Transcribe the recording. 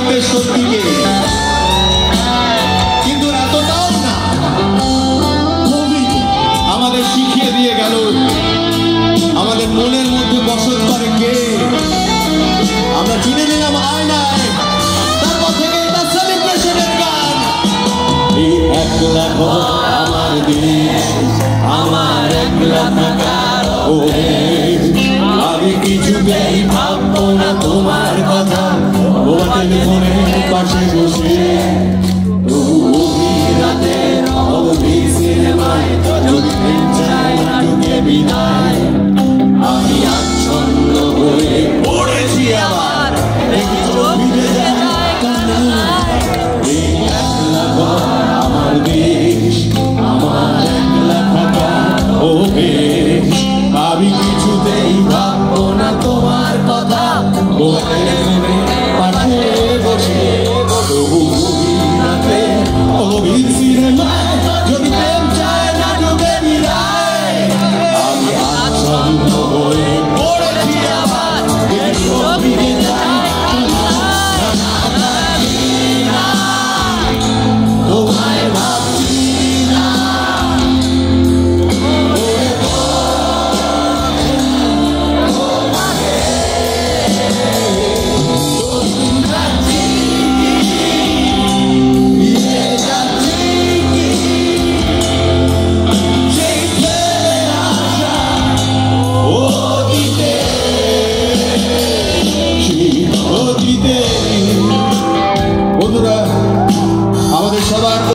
মালিকদের শক্তিকে, কিন্তু এতটাও না। কবি আমাদের শিখিয়ে দিয়ে গেল আমাদের মনের মধ্যে বসত করে কে। আমরা চিনে নিলাম আয়নায়, তারপর থেকে এটা সেলিব্রেশনের গান। এই একলা ঘর আমার দেশ, আমার একলা থাকার অভ্যেস। আমি কিছুতেই ভাববো না তোমার কথা, মোবাইল টেলিফোনের পাশে বসে। রাতের অবধি সিনেমায় যদি চাই নাটকে বিদায়, আমি আচ্ছন্ন হয়ে পড়েছি আবার একটু ভিজে যায়।